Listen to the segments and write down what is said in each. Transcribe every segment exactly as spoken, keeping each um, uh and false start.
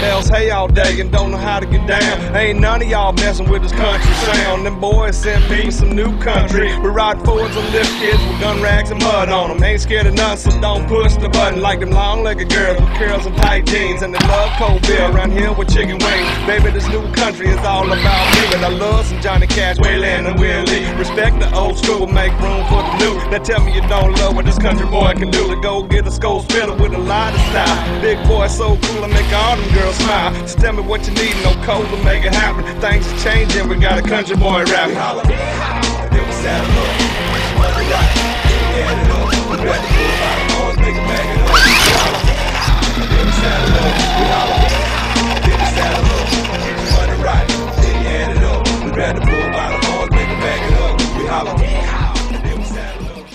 else hay all day and don't know how to get down. Ain't none of y'all messing with this country sound. Them boys sent me some new country. We ride forwards and lift kids with gun rags and mud on them. Ain't scared of nothing, so don't push the button like them long-legged girls with curls and tight jeans. And they love cold beer around here with chicken wings. Baby, this new country is all about me, but I love some Johnny Cash, Waylon and Willie. Respect the old school, make room for the new. Now tell me you don't love what this country boy can do. To go get a skull spitter with a lot of style. Big boy so cool, I make all them girls smile. So tell me what you need, no code to make it happen. Things are changing, we got a country boy rapping. Holla, then we saddle up, money right, then we add it up. We got the full bottom, always make it back it up. Then we saddle up, we holla, then we saddle up, money right, then we add it up. We got the full bottom, always make it back it up. We holla, then we saddle up.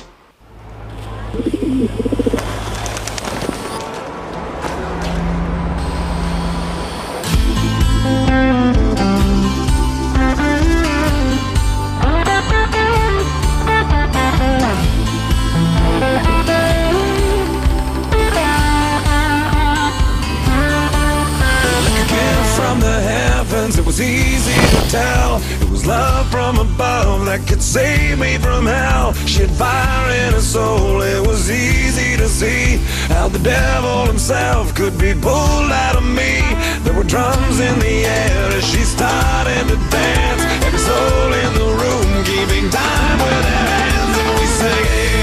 It was easy to tell, it was love from above that could save me from hell. She had fire in her soul, it was easy to see how the devil himself could be pulled out of me. There were drums in the air as she started to dance, every soul in the room keeping time with their hands, and we sang, hey,